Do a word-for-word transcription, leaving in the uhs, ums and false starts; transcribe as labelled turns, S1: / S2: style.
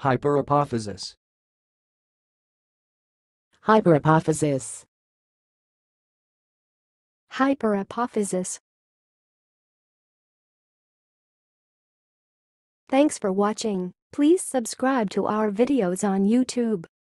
S1: Hyperapophysis.
S2: Hyperapophysis.
S3: Hyperapophysis. Thanks for watching. Please subscribe to our videos on YouTube.